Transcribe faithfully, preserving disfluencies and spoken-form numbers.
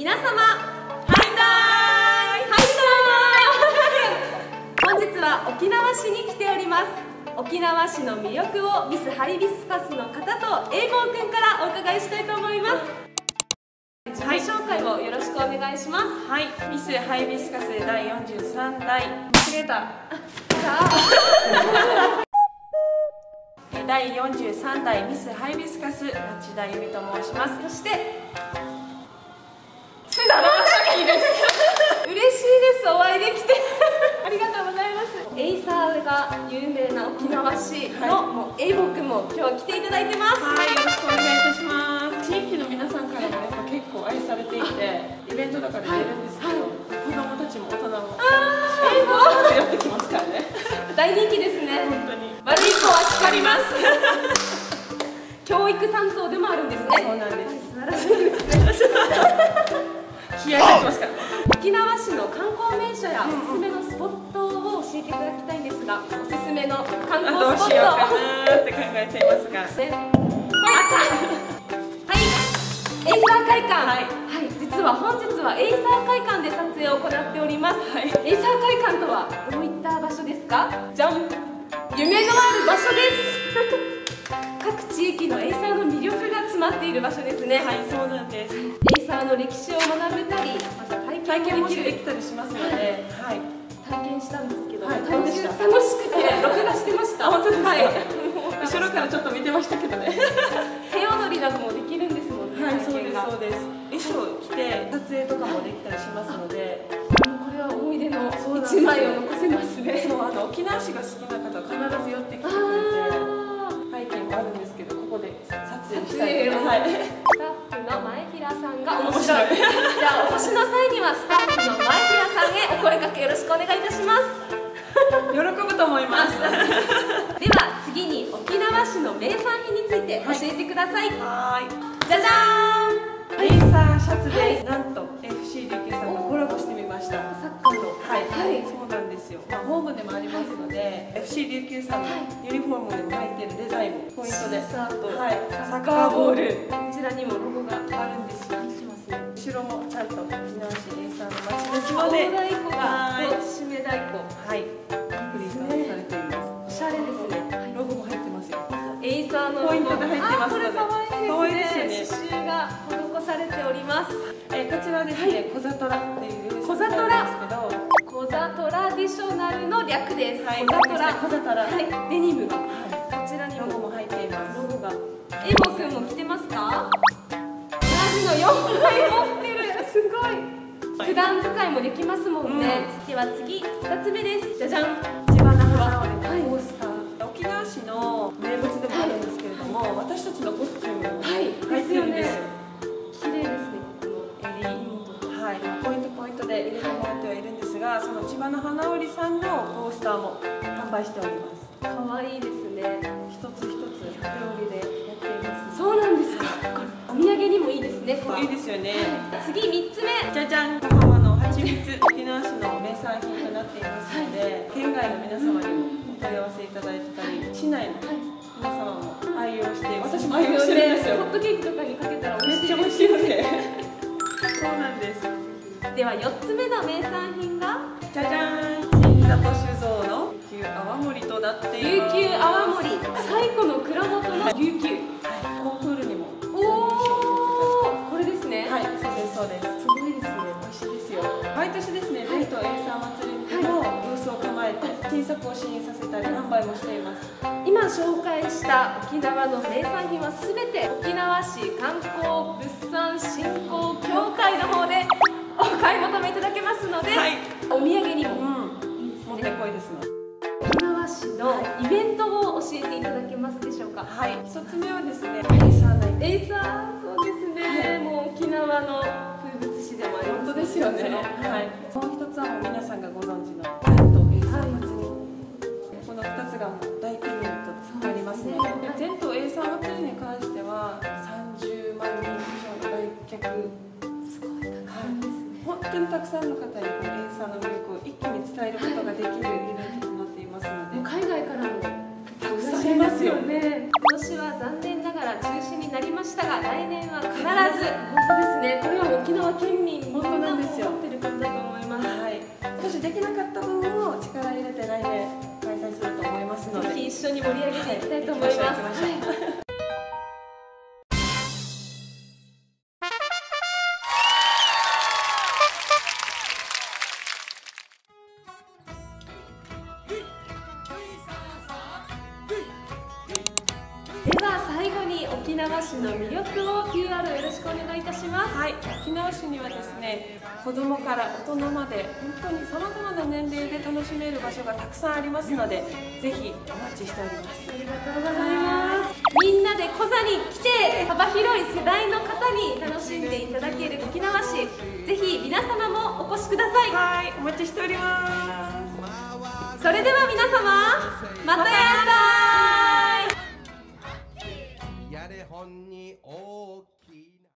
皆様、ハイタイハイタイ本日は沖縄市に来ております。沖縄市の魅力をミスハイビスカスの方と英語くんからお伺いしたいと思います。自己紹介をよろしくお願いします。 はい、ミスハイビスカスだいよんじゅうさんだい、間違えた。 じゃあだいよんじゅうさんだいミスハイビスカス町田由美と申します。 そして須田正樹です。嬉しいです、お会いできてありがとうございます。エイサーが有名な沖縄市の、はい、もうエイボくんも今日は来ていただいてます。 はい、よろしくお願いいたします。地域の皆さんからもやっぱ結構愛されていて、イベントとかで出るんですけど、はいはい、子供たちも大人もエイボーやってきますからね。 大人気ですね。 本当に悪い子は叱ります教育担当でもあるんですね。 そうなんです。 素晴らしいですね気合い入ってますからね。 沖縄市の観光名所やおすすめのスポットを教えていただきたいんですが、おすすめの観光スポットどうしようかなって考えていますが、 ね、はい、エイサー会館、はい、はい、実は本日はエイサー会館で撮影を行っております。はい、エイサー会館とはどういった場所ですか？じゃん、夢のある場所です各地域のエイサーの魅力が詰まっている場所ですね。 はい、そうなんです。 エイサーの歴史を学べたり、また体験もできるできたりしますので、はい、 体験したんですけど、 はい、どうでした？ 楽しくて録画してました。 本当ですか？ はい、 後ろからちょっと見てましたけどね。 手踊りなどもできるんですもんね。 はい、そうですそうです。衣装着て撮影とかもできたりしますので、 これは思い出の一枚を残せますね。 そう、あの沖縄市が好きな方は必ず寄ってきてくれて。背景もあるんですけど、ここで撮影したいとか、はい、 スタッフの前平さんが面白いじゃあお越しの際にはスタッフの前平さんへお声掛けよろしくお願いいたします喜ぶと思いますでは次に沖縄市の名産品について教えてください。 はい、 じゃじゃーん、 エイサーシャツで、 はい、 なんと エフシー 琉球さんとコラボしてみました。 サッカーの、 はい、はい、そうなんですよ。まあ、ホームでもありますので、エフシー 琉球さんのユニフォームに入っているデザインもポイントで、 サッと、 はい、サッカーボール、 こちらにもロゴがあるんですよ。後ろもちゃんと沖縄市エイサーの街ですので、 ので、 太鼓が締め太鼓、 はい、プリントされています。 おしゃれですね。 ロゴも入ってますよ。 エイサーのポイントで入ってますので、 可愛いですね。刺繍が施されております。 えこちらですね、コザトラっていうコザトラですけど、 コザトラディショナルの略です。 はい、 コザトラ、 コザトラ、 はい、デニムが、 はい、 こちらにロゴも入っています。 ロゴが。エボくんも着てますか？同じのよんまい持ってる。すごい。普段使いもできますもんね。うん、では次ふたつめです。じゃじゃん。 地花花織のコースター。沖縄市の名物でもあるんですけれども、はい、私たちのコスチュームも入ってるんですよ。 綺麗ですね。 この襟、はい、ポイントポイントで入れてもらってはいるんですが、その千葉の花織さんのコースターも販売しております。 可愛いですね。 一つ一つ手織りでやっています。 そうなんですか。お土産にもいいですね。 いいですよね。 次みっつめ。 じゃじゃん。小浜の蜂蜜、沖縄市の名産品となっていますので、県外の皆様にもお問い合わせいただいてたり、市内の皆様も愛用して、私も愛用してるんですよ。 ホットケーキとかにかけたらめっちゃ美味しいので。そうなんです。 ではよっつめの名産品が、 じゃじゃん。新里酒造の琉球泡盛となっています。 琉球泡盛、最古の蔵元の琉球。 コンクールにも。 おお、これですね。 はい、そうですそうです。 すごいですね。 美味しいですよ。毎年ですね、全島エイサー祭りのブースを構えて新作を試飲させたり販売もしています。 今紹介した沖縄の名産品はすべて沖縄市観光物産振興協会の方でお買い求めいただけますので、はい、お土産にも、 うん、いいですね、もってこいですね。 沖縄市のイベントを教えていただけますでしょうか？ はい、一つ目はですね、エイサーナイト。 エイサー、そうですね、はい、もう沖縄の風物詩でもあります。 本当ですよね。はい。もう一つはもう皆さんがご存知のなんとエイサー祭り。この二つがもう大イベントとなりますね。全島エイサー祭りに関してはさんじゅうまんにん以上の来客。 すごいたくさんですね。 本当にたくさんの方にこのエイサーの魅力を一気に伝えることができるイベントとなっていますので、 もう海外からもたくさんいますよね。 今年は残念ながら中止になりましたが、来年は必ず、本当ですね、これは沖縄県民本当なんですよ。 みんなも思ってることだと思います。 はい、少しできなかった分を力入れて来年開催すると思いますので、 ぜひ一緒に盛り上げていきたいと思います。 はい、行きましょう行きましょう。 では最後に沖縄市の魅力を ピューアール よろしくお願いいたします。 はい、沖縄市にはですね、子どもから大人まで本当にさまざまな年齢で楽しめる場所がたくさんありますので、ぜひお待ちしております。 ありがとうございます。みんなでコザに来て幅広い世代の方に楽しんでいただける沖縄市、ぜひ皆様もお越しください。 はい、お待ちしております。 それでは皆様、またやったーい。 やれ本に大